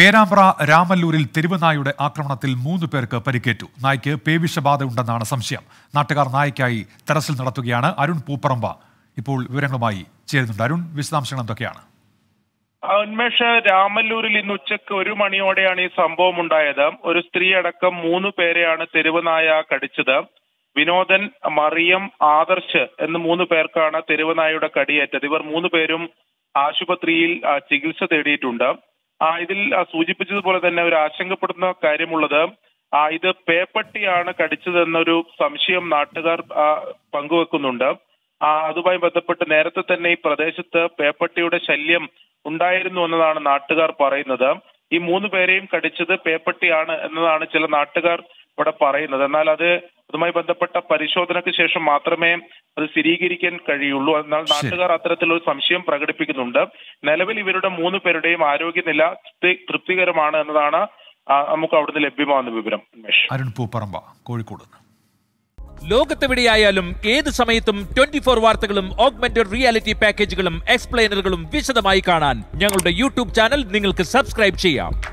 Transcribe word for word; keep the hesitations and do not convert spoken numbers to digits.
പേരാമ്പ്ര രാമല്ലൂരിൽ തെരുവുനായുടെ ആക്രമണത്തിൽ മൂന്ന് പേർക്ക് പരിക്കേറ്റു. നായ്ക്ക് പേവിഷബാധ ഉണ്ടെന്നാണ് സംശയം. നാട്ടുകാർ നായ്ക്കായി തെരച്ചിൽ നടത്തുകയാണ്. അരുൺ പൂപ്പറമ്പ ഇപ്പോൾ വിവരങ്ങളുമായി ചേരുന്നുണ്ട്. അരുൺ, വിശദാംശങ്ങൾ എന്തൊക്കെയാണ്? ഉന്മേഷ്, രാമല്ലൂരിൽ ഇന്ന് ഉച്ചക്ക് ഒരു മണിയോടെയാണ് ഈ സംഭവം ഉണ്ടായത്. ഒരു സ്ത്രീ അടക്കം മൂന്ന് പേരെയാണ് തെരുവുനായ കടിച്ചത്. വിനോദൻ, മറിയം, ആദർശ് എന്ന് മൂന്ന് പേർക്കാണ് തെരുവുനായയുടെ കടിയേറ്റത്. ഇവർ മൂന്ന് പേരും ആശുപത്രിയിൽ ചികിത്സ തേടിയിട്ടുണ്ട്. ആ ഇതിൽ സൂചിപ്പിച്ചതുപോലെ തന്നെ ഒരു ആശങ്കപ്പെടുന്ന കാര്യമുള്ളത് ഇത് പേപ്പട്ടിയാണ് കടിച്ചതെന്നൊരു സംശയം നാട്ടുകാർ പങ്കുവെക്കുന്നുണ്ട്. അതുമായി ബന്ധപ്പെട്ട് നേരത്തെ തന്നെ ഈ പ്രദേശത്ത് പേപ്പട്ടിയുടെ ശല്യം ഉണ്ടായിരുന്നു എന്നതാണ് നാട്ടുകാർ പറയുന്നത്. ഈ മൂന്ന് പേരെയും കടിച്ചത് പേപ്പട്ടിയാണ് എന്നതാണ് ചില നാട്ടുകാർ ഇവിടെ പറയുന്നത്. എന്നാൽ അത് അതുമായി ബന്ധപ്പെട്ട പരിശോധനയ്ക്ക് ശേഷം മാത്രമേ അത് സ്ഥിരീകരിക്കാൻ കഴിയുള്ളൂ. എന്നാൽ നാട്ടുകാർ അത്തരത്തിലൊരു സംശയം പ്രകടിപ്പിക്കുന്നുണ്ട്. നിലവിൽ ഇവരുടെ മൂന്ന് പേരുടെയും ആരോഗ്യനില തൃപ്തികരമാണ് എന്നതാണ് നമുക്ക് അവിടുന്ന് ലഭ്യമാകുന്ന വിവരം. അരുൺ പൂപ്പറമ്പ, കോഴിക്കോട്. ലോകത്തെവിടെയായാലും ഏത് സമയത്തും ട്വന്റി ഫോർ വാർത്തകളും ഓഗ്മെന്റഡ് റിയാലിറ്റി പാക്കേജുകളും എക്സ്പ്ലെയിനറുകളും വിശദമായി കാണാൻ ഞങ്ങളുടെ യൂട്യൂബ് ചാനൽ നിങ്ങൾക്ക് സബ്സ്ക്രൈബ് ചെയ്യാം.